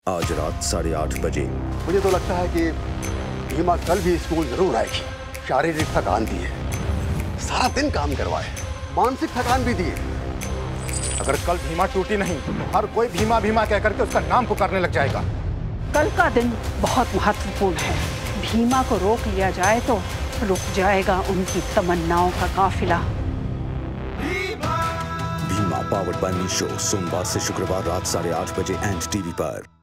आज रात 8:30 बजे। मुझे तो लगता है कि भीमा कल भी स्कूल जरूर आएगी। शारीरिक थकान दी है, सारा दिन काम करवाए, मानसिक थकान भी दी है। अगर कल भीमा टूटी नहीं तो हर कोई भीमा भीमा कह करके उसका नाम पुकारने लग जाएगा। कल का दिन बहुत महत्वपूर्ण है। भीमा को रोक लिया जाए तो रुक जाएगा उनकी तमन्नाओं का काफिला। भीमा पावर्ड बाय मीशो, सोमवार से शुक्रवार रात 8:30 बजे एंड टीवी पर।